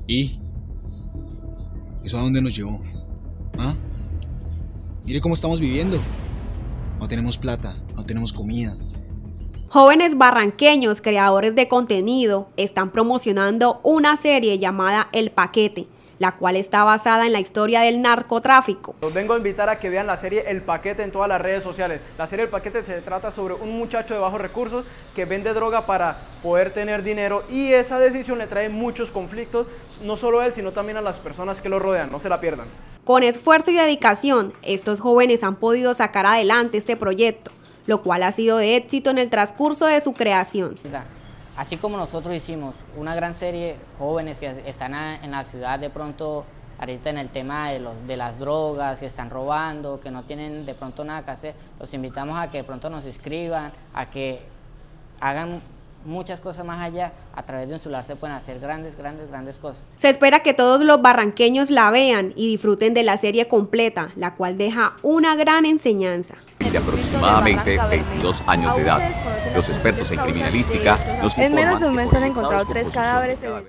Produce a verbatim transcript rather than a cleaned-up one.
¿Y? ¿Eso a dónde nos llevó? ¿Ah? Mire cómo estamos viviendo. No tenemos plata, no tenemos comida. Jóvenes barranqueños creadores de contenido están promocionando una serie llamada El Paquete, la cual está basada en la historia del narcotráfico. Los vengo a invitar a que vean la serie El Paquete en todas las redes sociales. La serie El Paquete se trata sobre un muchacho de bajos recursos que vende droga para poder tener dinero, y esa decisión le trae muchos conflictos, no solo a él, sino también a las personas que lo rodean. No se la pierdan. Con esfuerzo y dedicación, estos jóvenes han podido sacar adelante este proyecto, lo cual ha sido de éxito en el transcurso de su creación. Así como nosotros hicimos una gran serie, jóvenes que están en la ciudad de pronto ahorita en el tema de, los, de las drogas, que están robando, que no tienen de pronto nada que hacer, los invitamos a que de pronto nos escriban, a que hagan muchas cosas más allá. A través de un celular se pueden hacer grandes, grandes, grandes cosas. Se espera que todos los barranqueños la vean y disfruten de la serie completa, la cual deja una gran enseñanza. De aproximadamente veintidós años de edad. Los expertos en criminalística nos En menos de un informan mes que han por encontrado estados tres composición cadáveres de cada en